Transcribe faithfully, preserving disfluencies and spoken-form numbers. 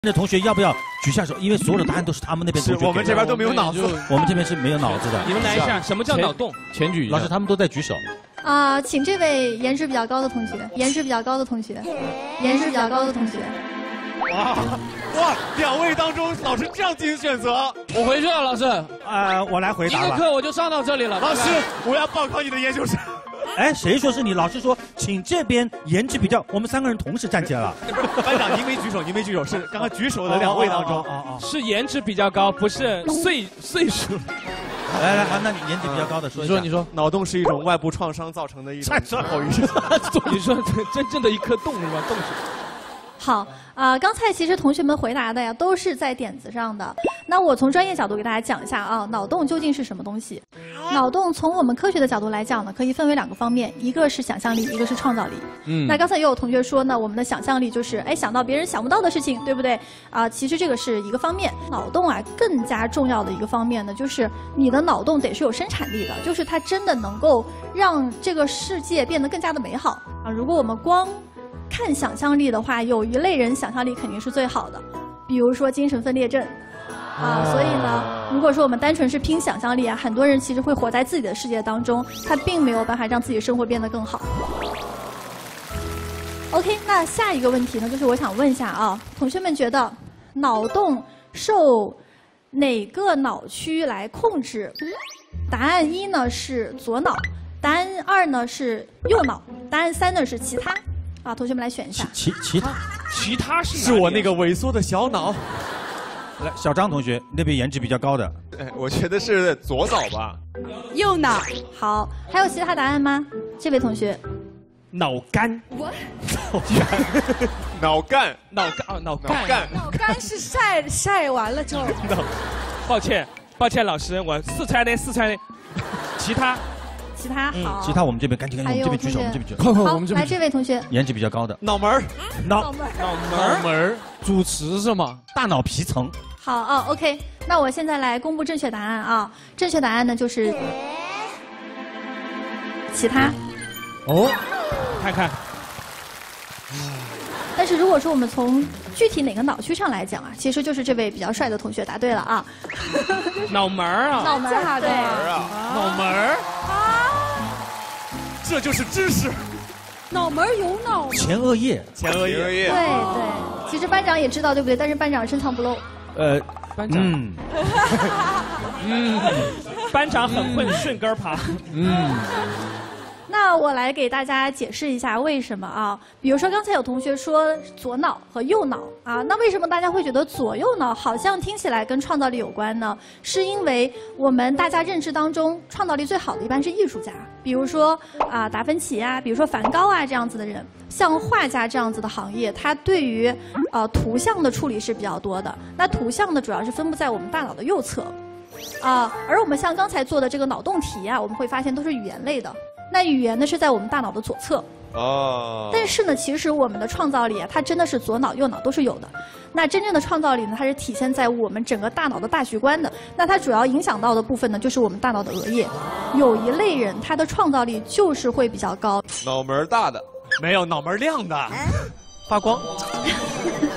的同学要不要举下手？因为所有的答案都是他们那边同学。 我们这边都没有脑子， 我们这边是没有脑子的。 你们来一下，什么叫脑洞？ 前举一下。 老师他们都在举手。 啊、呃，请这位颜值比较高的同学，颜值比较高的同学，颜值比较高的同学。 哇哇！两位当中，老师这样进行选择， 我回去了，老师。 呃，我来回答吧。 一个课我就上到这里了。 老师，我要报考你的研究生。 哎，谁说是你？老师说，请这边颜值比较，我们三个人同时站起来了。 班长，您没举手，您没举手，是刚刚举手的两位当中， 哦哦哦哦是颜值比较高，不是岁岁数。 来来，好，那你颜值比较高的说一下。 你说，你说， 脑洞是一种外部创伤造成的一种后遗症。 你说真正的一颗洞是吧？洞是。 好啊、呃，刚才其实同学们回答的呀，都是在点子上的。那我从专业角度给大家讲一下啊，脑洞究竟是什么东西？脑洞从我们科学的角度来讲呢，可以分为两个方面，一个是想象力，一个是创造力。嗯。那刚才也有同学说呢，我们的想象力就是哎想到别人想不到的事情，对不对？啊、呃，其实这个是一个方面。脑洞啊，更加重要的一个方面呢，就是你的脑洞得是有生产力的，就是它真的能够让这个世界变得更加的美好啊。如果我们光看想象力的话，有一类人想象力肯定是最好的，比如说精神分裂症，啊，所以呢，如果说我们单纯是拼想象力啊，很多人其实会活在自己的世界当中，他并没有办法让自己生活变得更好。OK， 那下一个问题呢，就是我想问一下啊，同学们觉得脑洞受哪个脑区来控制？答案一呢是左脑，答案二呢是右脑，答案三呢是其他。啊，同学们来选一下。 其其他， 其他是是我那个萎缩的小脑。 来，小张同学那边颜值比较高的。 哎，我觉得是左脑吧。 右脑。好，还有其他答案吗？这位同学。 脑干。 我。 脑干。 脑干哦，脑干。 脑干是晒晒完了之后。 抱歉，抱歉，老师，我四川的，四川的。其他。 其他好， 其他我们这边赶紧赶紧，我们这边举手，我们这边举手。 好，来这位同学， 颜值比较高的脑门儿， 脑门儿， 脑门儿， 门儿，主持是吗？ 大脑皮层。 好啊 ，OK， 那我现在来公布正确答案啊，正确答案呢就是其他。 哦，看看。 但是如果说我们从具体哪个脑区上来讲啊，其实就是这位比较帅的同学答对了啊。 脑门儿啊， 脑门儿，对啊， 脑门儿啊， 这就是知识。 脑门有脑。 前额叶， 前额叶， 对对，其实班长也知道对不对？但是班长深藏不露。 呃， 班长，嗯，嗯，班长很会顺根爬，嗯。 那我来给大家解释一下为什么啊？比如说刚才有同学说左脑和右脑啊，那为什么大家会觉得左右脑好像听起来跟创造力有关呢？是因为我们大家认知当中创造力最好的一般是艺术家，比如说啊达芬奇啊，比如说梵高啊这样子的人，像画家这样子的行业，它对于呃图像的处理是比较多的。那图像呢，主要是分布在我们大脑的右侧啊，而我们像刚才做的这个脑洞题啊，我们会发现都是语言类的。那语言呢是在我们大脑的左侧，哦。但是呢，其实我们的创造力啊，它真的是左脑右脑都是有的。那真正的创造力呢，它是体现在我们整个大脑的大局观的。那它主要影响到的部分呢，就是我们大脑的额叶。有一类人，他的创造力就是会比较高。 脑门大的，没有脑门亮的，发光。